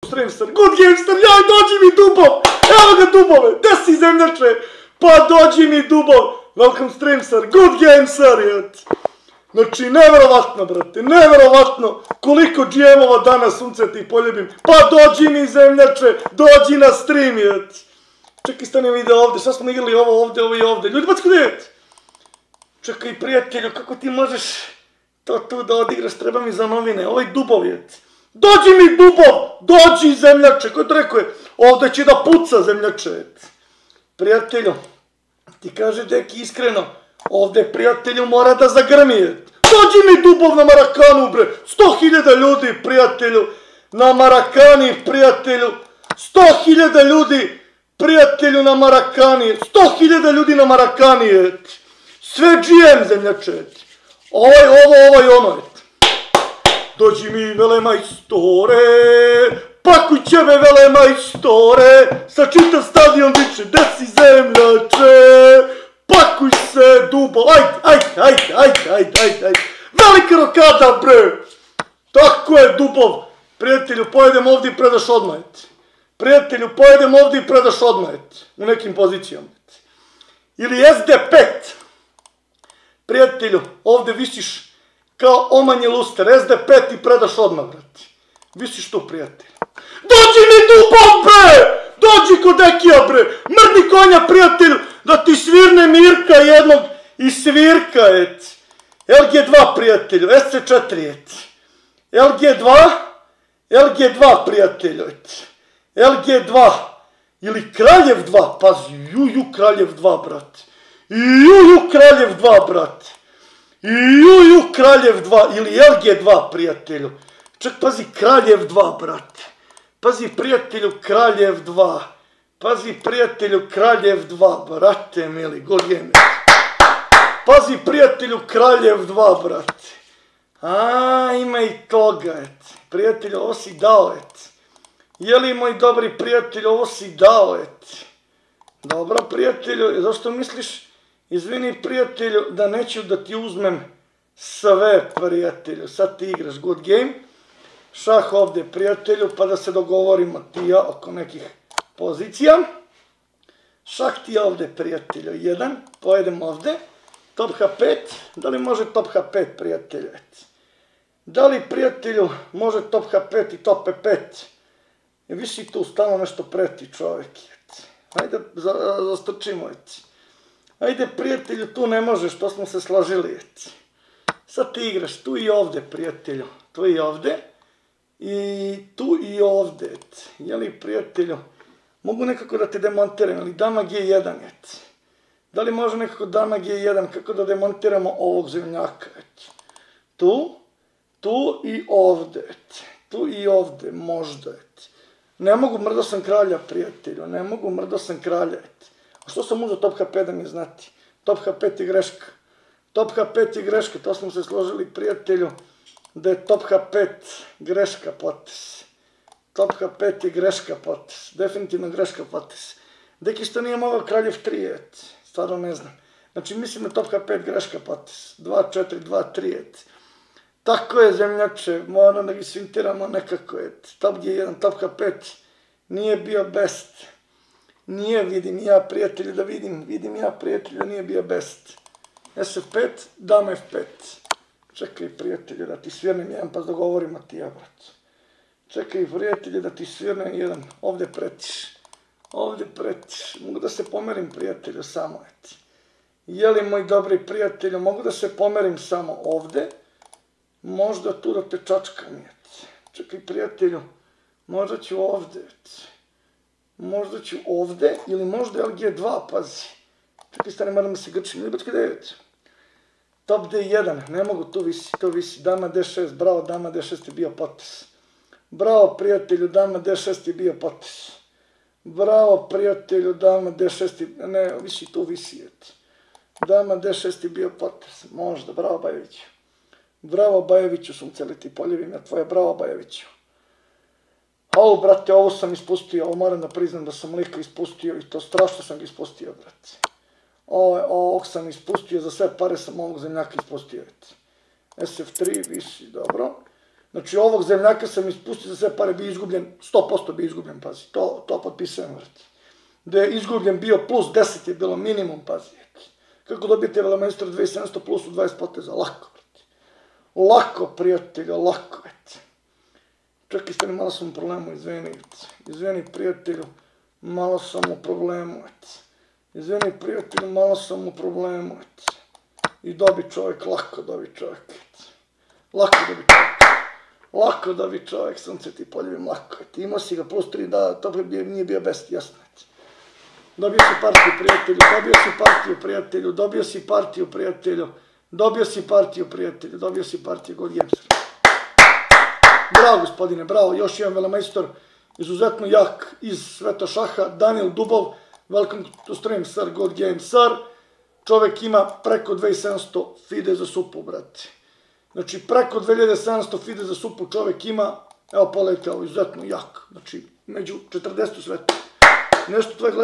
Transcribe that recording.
Streamster, good gamester, jaj, dođi mi Dubov, evo ga Dubove, gde si zemljače, pa dođi mi Dubov, welcome Streamster, good gameser, znači, neverovatno, brate, neverovatno koliko GM-ova danas suncetih poljubim, pa dođi mi zemljače, dođi na stream, čekaj, stani video ovde, šta smo igrali ovo ovde, ovo i ovde, ljudi, backo devet, čekaj, prijatelju, kako ti možeš to tu da odigraš, treba mi za novine, ovaj Dubov, dođi mi Dubov, dođi zemljače, ko je to rekao je, ovde će da puca zemljače, prijatelju, ti kaže deki iskreno, ovde prijatelju mora da zagrmi, dođi mi Dubov na Marakanu bre, 100.000 ljudi prijatelju, na Marakani prijatelju, 100.000 ljudi prijatelju na Marakani, 100.000 ljudi na Marakani, sve GM zemljače, ovo i ono, dođi mi velemajstore, pakuj ćebe velemajstore, sa čitav stadion viče, gde si zemljače, pakuj se Dubov, ajde, velika rokada bre, tako je Dubov, prijatelju pojedem ovdje i predaš odmah, prijatelju pojedem ovdje i predaš odmah, u nekim pozicijama, ili SD5, prijatelju ovdje visiš kao omanje luster, SD5 i predaš odmah, brati. Visiš tu, prijatelj. Dođi mi Dubov, bre! Dođi kod Ekija, bre! Mrdi konja, prijatelju, da ti svirne Mirka jednog i svirka, LG2, prijatelju, SC4, LG2, prijatelju, LG2, ili Kraljev 2, pazi, juju Kraljev 2, brate. Juju Kraljev 2, brate. Juju Kraljev 2 ili LG2, prijatelju. Čak, pazi, Kraljev 2, brate. Pazi, prijatelju, Kraljev 2. Pazi, prijatelju, Kraljev 2, brate, mili, god game. Pazi, prijatelju, Kraljev 2, brate. A, ima i toga, prijatelju, ovo si dao, Jeli, moj dobri prijatelju, ovo si dao, Dobro, prijatelju, zašto misliš, izvini, prijatelju, da neću da ti uzmem sve, prijatelju, sad ti igraš good game, šah ovdje, prijatelju, pa da se dogovorimo ti ja oko nekih pozicija, šah ti ja ovdje, prijatelju, 1, pojedem ovdje, top H5, da li može top H5, prijatelju, da li, prijatelju, može top H5 i top P5, visi tu, stalno nešto preti čovjek, ajde, zastrčimo, ajde, prijatelju, tu ne možeš, to smo se složili, sad ti igraš tu i ovdje, prijatelju, tu i ovdje, i tu i ovdje, jeli, prijatelju, mogu nekako da te demontiram, ali dama G1, da li može nekako dama G1, kako da demontiramo ovog zemljaka, tu i ovdje, možda, ne mogu, mrdo sam kralja, prijatelju, ne mogu, mrdo sam kralja, a što sam uzao top H5 da mi znati, top H5 je greška, top H5 je greška, to smo se složili, prijatelju, da je top H5 greška potez, top H5 je greška potez, definitivno greška potez, deki što nije mogao kraljev 3, stvarno ne znam, znači mislim da top H5 greška potez, 2, 4, 2, 3, tako je zemljače, moram da gi svintiramo nekako, top G1, top H5 nije bio best, nije, vidim ja prijatelju da vidim ja prijatelju da nije bio best, SF5, dama F5, čekaj prijatelju da ti svirnem jedan pa dogovorimo ti ja, brat, čekaj prijatelju da ti svirnem jedan, ovdje pretiš, mogu da se pomerim prijatelju samo, jeli moj dobri prijatelju, mogu da se pomerim samo ovdje, možda tu da te čačkam, čekaj prijatelju, možda ću ovdje, ili možda LG2, pazi, čekaj stane, moram da se grčim, ili bačke 9, top D1, ne mogu, tu visi, dama D6, bravo, dama D6 je bio potez, bravo prijatelju, dama D6 je bio potez, bravo prijatelju, dama D6 je, ne, visi, tu visi, dama D6 je bio potez, možda, bravo Bajeviću. Bravo Bajeviću, sunceli ti poljevim ja tvoje, bravo Bajeviću. Au, brate, ovo sam ispustio, ovo moram da priznam da sam lika ispustio i to strašno sam ga ispustio, brate. Ovog sam ispustio, za sve pare sam ovog zemljaka ispustio, SF3, visi, dobro. Znači, ovog zemljaka sam ispustio za sve pare, bi izgubljen, 100% bi izgubljen, pazi, to potpisujem, vrati. Da je izgubljen bio plus 10 je bilo minimum, pazi. Kako dobijete velemajstora 2700 plus u 20 poteza? Lako, vrati. Lako, prijatelju, lako, vrati. Čekaj, stani, malo sam u problemu, izvini, prijatelju, malo sam u problemu, vrati. Izvini, prijatelju, malo sam u problemu, vrati. I dobi čovjek, lako dobi čovjek, vrati. Lako dobi čovjek. Lako dobi čovjek, sunce ti poljubim, lako, vrati. Imao si ga plus 3, da, to nije bio best, jasno, vrati. Dobio si partiju, prijatelju, dobio si partiju, prijatelju, dobio si partiju, prijatelju, dobio si partiju, prijatelju, dobio si partiju, God Games. Bravo, gospodine, bravo, još jedan velemajstor, izuzetno jak iz sveta šaha, Daniil Dubov, welcome to stream, sir, God Games, sir. Čovjek ima preko 2700 fide za supu, brate. Znači, preko 2700 fide za supu čovjek ima, evo pogledajte ovo, izuzetno jak, znači, među 40 u svetu. Nešto tvoje